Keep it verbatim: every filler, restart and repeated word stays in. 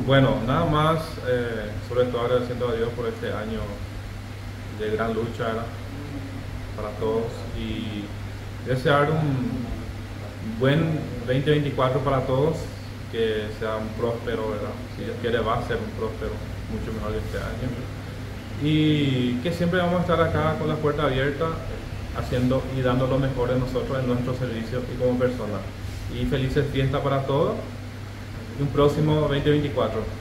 Bueno, nada más, eh, sobre todo agradeciendo a Dios por este año de gran lucha, ¿verdad? Para todos y desear un buen veinte veinticuatro para todos, que sea un próspero, ¿verdad? Si Dios quiere va a ser un próspero, mucho mejor que este año. Y que siempre vamos a estar acá con la puerta abierta, haciendo y dando lo mejor de nosotros en nuestro servicio y como personas. Y felices fiestas para todos y un próximo veinte veinticuatro.